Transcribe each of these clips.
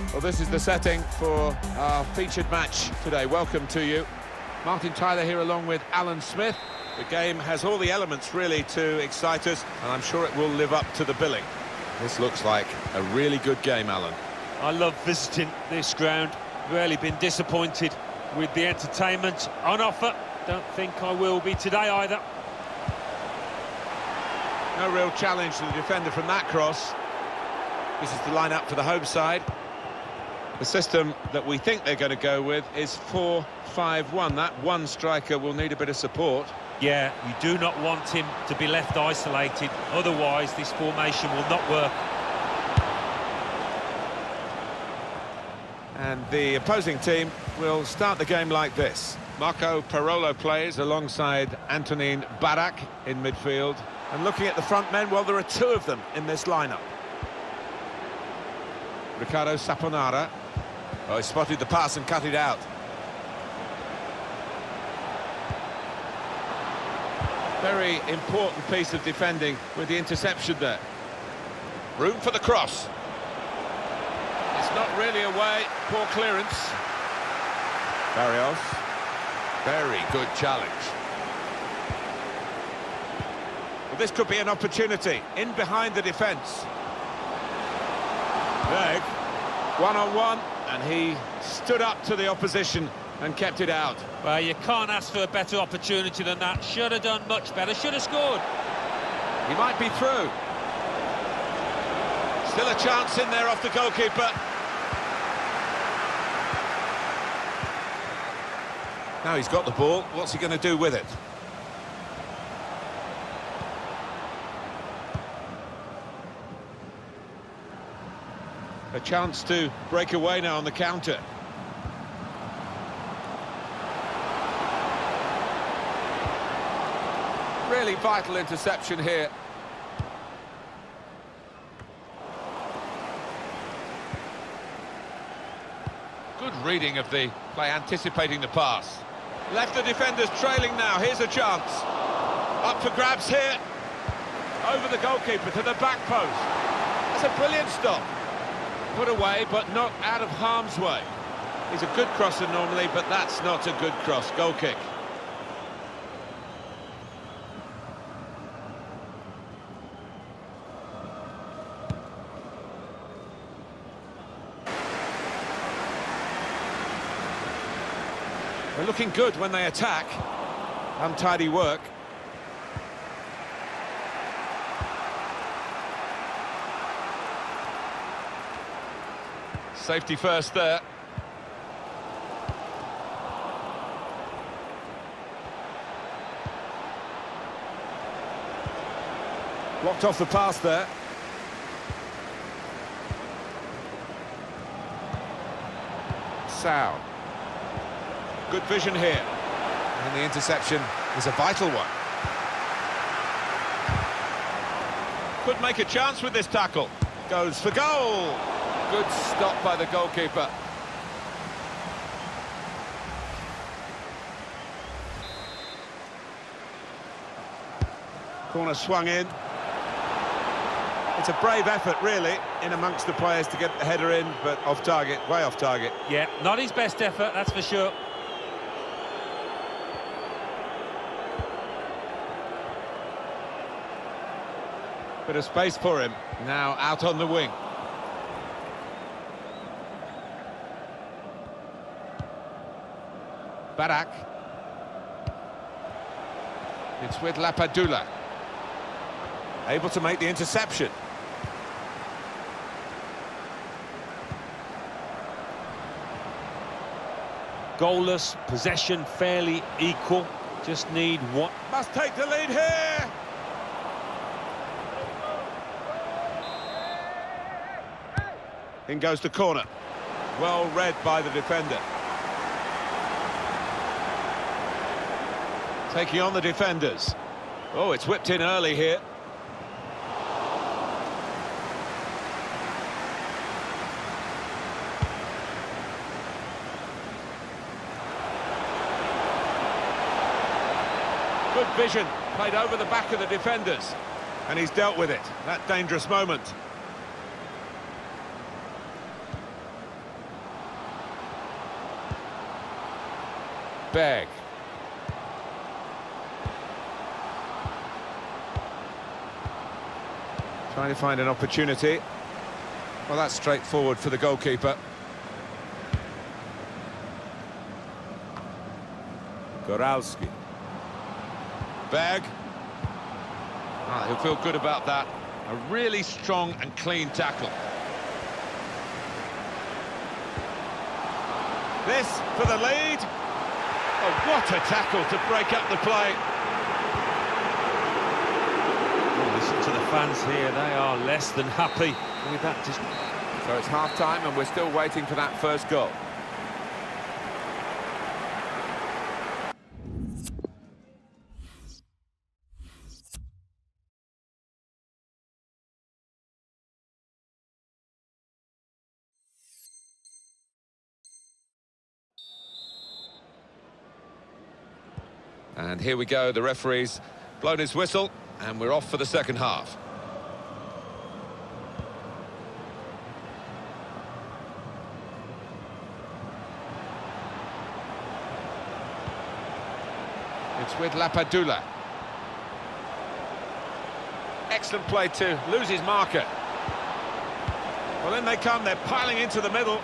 Well, this is the setting for our featured match today. Welcome to you. Martin Tyler here along with Alan Smith. The game has all the elements really to excite us, and I'm sure it will live up to the billing. This looks like a really good game, Alan. I love visiting this ground. Rarely been disappointed with the entertainment on offer. Don't think I will be today either. No real challenge to the defender from that cross. This is the line-up for the home side. The system that we think they're going to go with is 4-5-1. That one striker will need a bit of support. Yeah, you do not want him to be left isolated. Otherwise, this formation will not work. And the opposing team will start the game like this. Marco Parolo plays alongside Antonin Barak in midfield. And looking at the front men, well, there are two of them in this lineup. Ricardo Saponara. Oh, he spotted the pass and cut it out. Very important piece of defending with the interception there. Room for the cross. It's not really away. Poor clearance. Barrios. Very good challenge. Well, this could be an opportunity. In behind the defence. Berg. One-on-one, and he stood up to the opposition and kept it out. Well, you can't ask for a better opportunity than that. Should have done much better, should have scored. He might be through. Still a chance in there off the goalkeeper. Now he's got the ball, what's he going to do with it? A chance to break away now on the counter. Really vital interception here. Good reading of the play, anticipating the pass. Left the defenders trailing now, here's a chance. Up for grabs here. Over the goalkeeper to the back post. That's a brilliant stop. Put away, but not out of harm's way. He's a good crosser normally, but that's not a good cross. Goal kick. They're looking good when they attack. Untidy work. Safety first there. Blocked off the pass there. Sao. Good vision here. And the interception is a vital one. Could make a chance with this tackle. Goes for goal. Good stop by the goalkeeper. Corner swung in. It's a brave effort, really, in amongst the players to get the header in, but off target, way off target. Yeah, not his best effort, that's for sure. Bit of space for him. Now out on the wing. Barak. It's with Lapadula. Able to make the interception. Goalless, possession fairly equal. Just need one. Must take the lead here. In goes the corner. Well read by the defender. Taking on the defenders. Oh, it's whipped in early here. Good vision, played over the back of the defenders. And he's dealt with it, that dangerous moment. Berg. Trying to find an opportunity. Well, that's straightforward for the goalkeeper. Goralski. Berg. Ah, he'll feel good about that. A really strong and clean tackle. This for the lead. Oh, what a tackle to break up the play. Oh, listen to the fans here, they are less than happy with that. So it's half-time and we're still waiting for that first goal. And here we go, the referee's blown his whistle, and we're off for the second half. It's with Lapadula. Excellent play to lose his marker. Well, then they come, they're piling into the middle.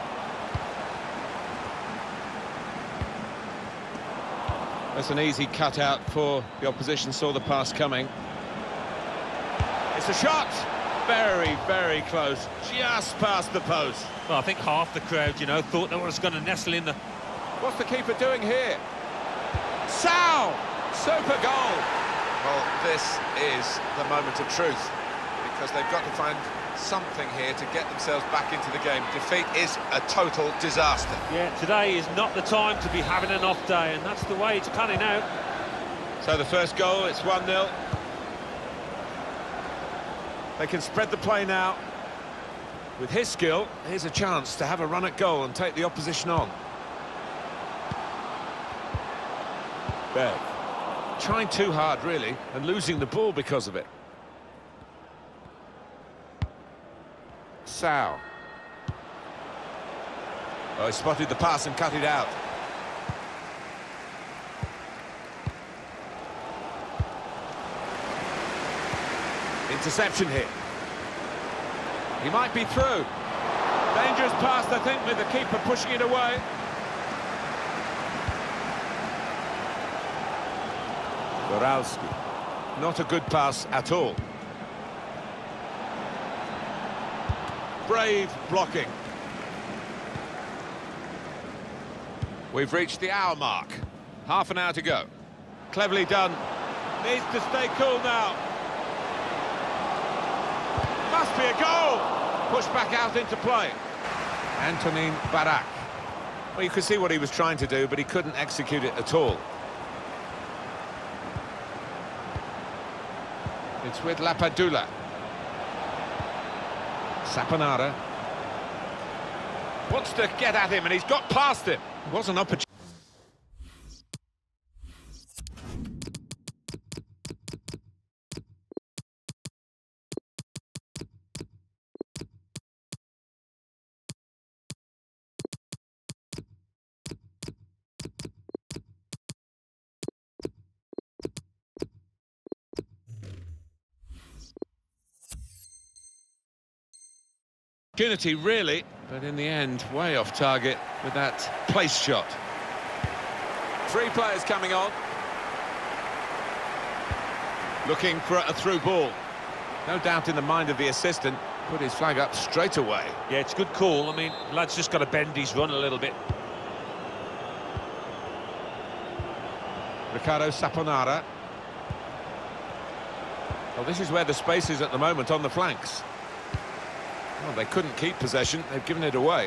That's an easy cutout for the opposition, saw the pass coming. It's a shot! Very, very close, just past the post. Well, I think half the crowd, you know, thought that was going to nestle in the... What's the keeper doing here? Sao! Super goal! Well, this is the moment of truth, because they've got to find something here to get themselves back into the game. Defeat is a total disaster. Yeah, today is not the time to be having an off day, and that's the way it's panning out. So the first goal, it's 1-0. They can spread the play now. With his skill, here's a chance to have a run at goal and take the opposition on. Berg. Trying too hard, really, and losing the ball because of it. Sao. Oh, he spotted the pass and cut it out. Interception here. He might be through. Dangerous pass, I think, with the keeper pushing it away. Goralski. Not a good pass at all. Brave blocking. We've reached the hour mark. Half an hour to go. Cleverly done. Needs to stay cool now. Must be a goal. Pushed back out into play. Antonin Barak. Well, you could see what he was trying to do, but he couldn't execute it at all. It's with Lapadula. Saponara wants to get at him, and he's got past him. It was an opportunity. Opportunity, really, but in the end, way off target with that place shot. Three players coming on. Looking for a through ball. No doubt in the mind of the assistant, put his flag up straight away. Yeah, it's a good call. I mean, lad's just got to bend his run a little bit. Ricardo Saponara. Well, this is where the space is at the moment on the flanks. Well, they couldn't keep possession, they've given it away.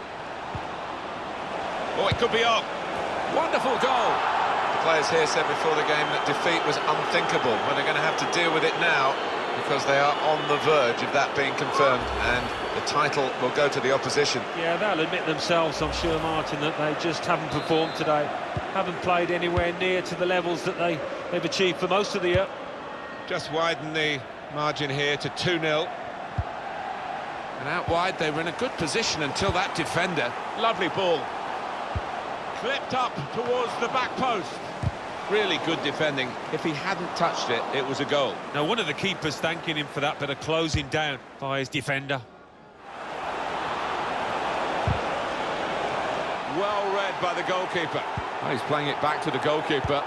Oh, it could be on. Wonderful goal. The players here said before the game that defeat was unthinkable, but they're going to have to deal with it now because they are on the verge of that being confirmed, and the title will go to the opposition. Yeah, they'll admit themselves, I'm sure, Martin, that they just haven't performed today. Haven't played anywhere near to the levels that they've achieved for most of the year. Just widen the margin here to 2-0. And out wide, they were in a good position until that defender. Lovely ball. Flipped up towards the back post. Really good defending. If he hadn't touched it, it was a goal. Now, one of the keepers thanking him for that bit of closing down by his defender. Well read by the goalkeeper. Oh, he's playing it back to the goalkeeper.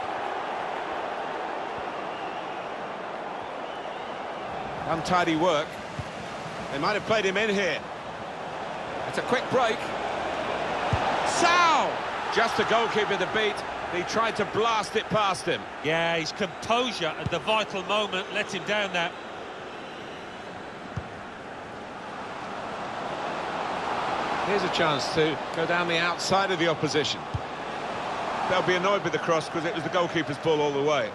Untidy work. They might have played him in here. It's a quick break. Sao! Just the goalkeeper to beat. He tried to blast it past him. Yeah, his composure at the vital moment let him down now. Here's a chance to go down the outside of the opposition. They'll be annoyed with the cross because it was the goalkeeper's ball all the way.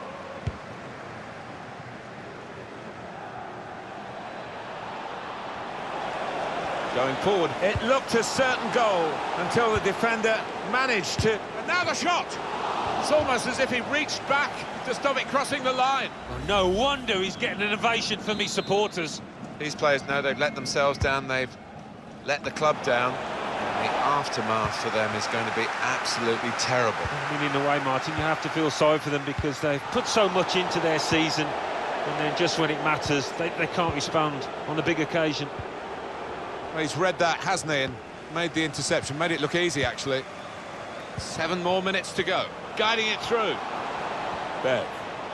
Going forward, it looked a certain goal until the defender managed to... And now the shot! It's almost as if he reached back to stop it crossing the line. Well, no wonder he's getting an ovation from his supporters. These players know they've let themselves down, they've let the club down. And the aftermath for them is going to be absolutely terrible. I mean, in a way, Martin, you have to feel sorry for them because they've put so much into their season, and then just when it matters, they can't respond on a big occasion. Well, he's read that, hasn't he, and made the interception, made it look easy, actually. 7 more minutes to go, guiding it through. Beck.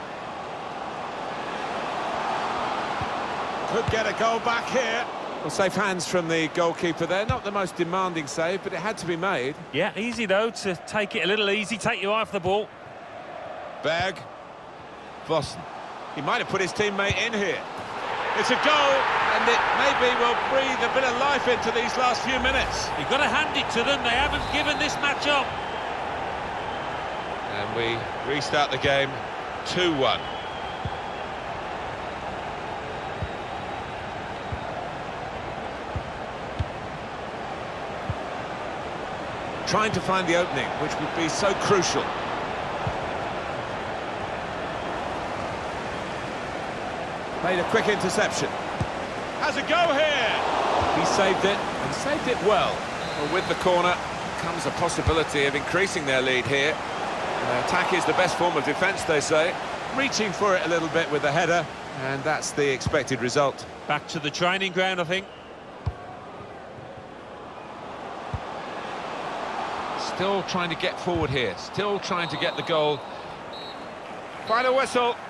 Could get a goal back here. Well, safe hands from the goalkeeper there. Not the most demanding save, but it had to be made. Yeah, easy, though, to take it a little easy, take your eye off the ball. Berg. Vossen. He might have put his teammate in here. It's a goal, and it maybe will breathe a bit of life into these last few minutes. You've got to hand it to them. They haven't given this match up. And we restart the game 2-1. Trying to find the opening, which would be so crucial. Made a quick interception. Has a go here. He saved it, and saved it well. Well, with the corner comes a possibility of increasing their lead here. Attack is the best form of defence, they say. Reaching for it a little bit with the header, and that's the expected result. Back to the training ground, I think. Still trying to get forward here, still trying to get the goal. Final whistle.